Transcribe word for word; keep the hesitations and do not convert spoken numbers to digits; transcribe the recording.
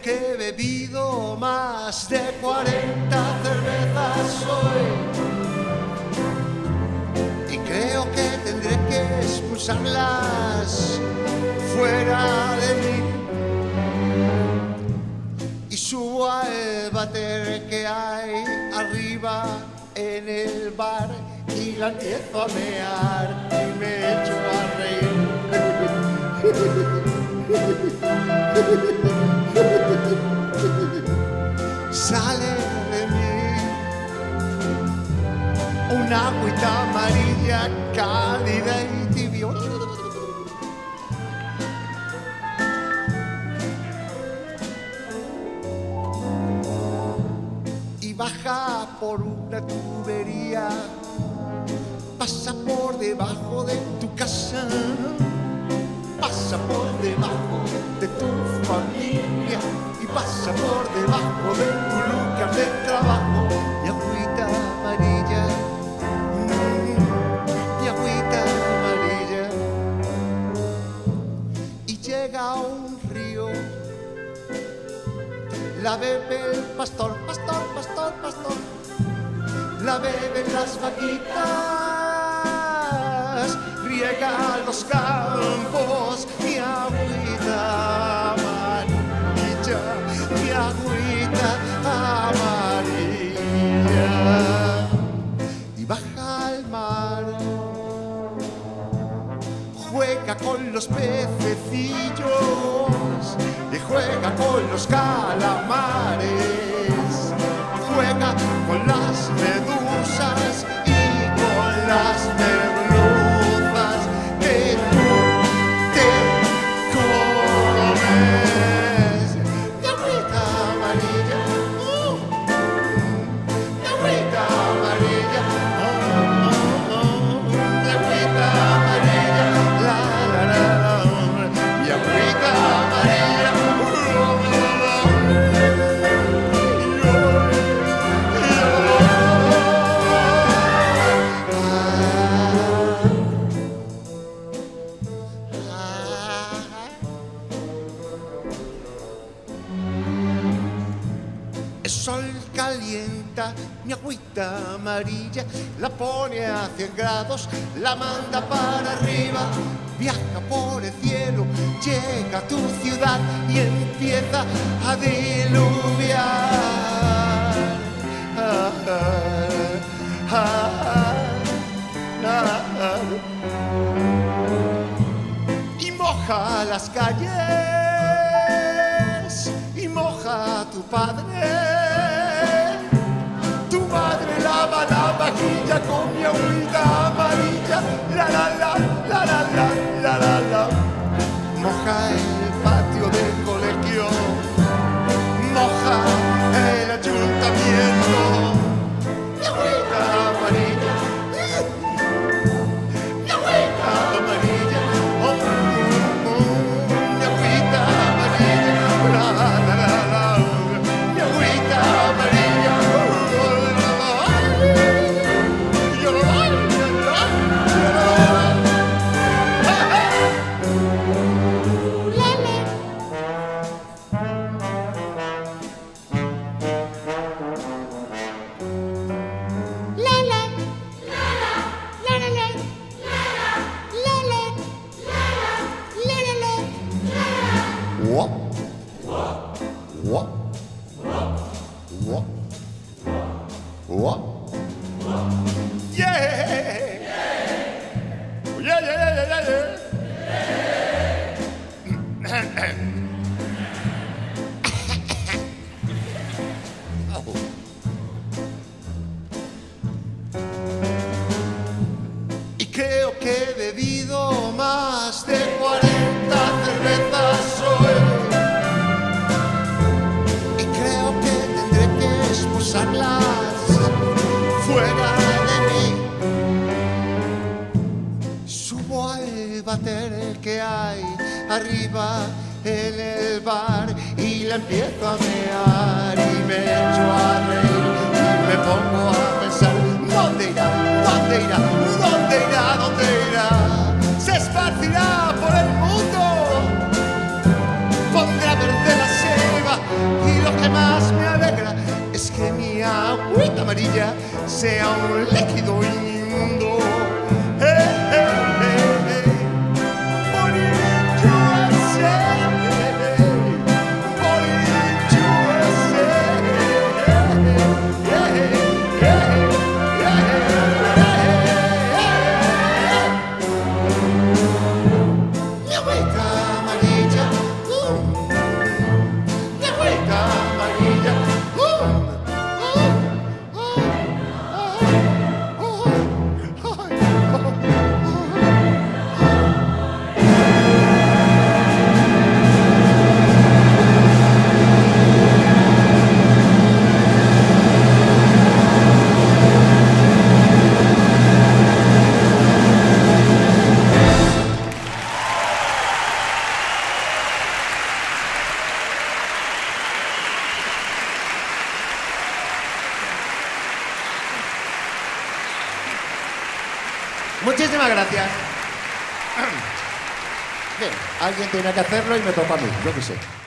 que he bebido más de cuarenta cervezas hoy y creo que tendré que expulsarlas fuera de mí. Y subo al váter que hay arriba en el bar y la empiezo a mear y me echo a reír. Sale de mí una agüita amarilla cálida y tibio. Y baja por una tubería, pasa por debajo de tu casa, pasa por debajo de tu familia y pasa por debajo de tu lugar de trabajo. Mi agüita amarilla, mm, mi agüita amarilla. Y llega a un río, la bebe el pastor, pastor, pastor, pastor. La beben las vaquitas, riega los campos, mi agüita amarilla, mi agüita amarilla. Y baja al mar, juega con los pececillos y juega con los calamares, juega con las medusas y con las merluzas que tú te comes. Mi agüita amarilla, uh, mi agüita amarilla, oh, oh, oh, mi agüita amarilla, la la la la, mi agüita amarilla. El sol calienta mi agüita amarilla, la pone a cien grados, la manda para arriba, viaja por el cielo, llega a tu ciudad y empieza a diluviar. Ah, ah, ah, ah, ah. Y moja las calles y moja a tu padre. Tu madre lava la vajilla con mi agüita amarilla. La la la, la la la, la la la. Moja el patio del colegio, moja el ayuntamiento. Mi agüita amarilla, mi agüita amarilla, oh, oh, oh, mi agüita amarilla, la la la la, mi agüita amarilla, oh, oh, yo lo doy, yo lo doy, yo lo doy. What? What? What? What? Yeah! Yeah, yeah, yeah, yeah, yeah. Oh. Y creo que he bebido más de cuarenta cervezas hoy. Y creo que tendré que expulsarlas fuera de mí. Subo al váter que hay arriba en el bar y la empiezo a mear y me echo a reír y me pongo a pensar, ¿dónde irá? ¿Dónde irá? ¿Dónde irá? ¿Dónde irá? Se esparcirá por el mundo, pondrá verde la selva amarilla sea un líquido inmundo. Hey, hey, hey, hey. Born in U S A. Born in U S A. Yeah, yeah, yeah, yeah, yeah. Mi agüita amarilla, uh. Mi agüita amarilla, uh. Muchísimas gracias. Bien, alguien tiene que hacerlo y me toca a mí, yo qué sé.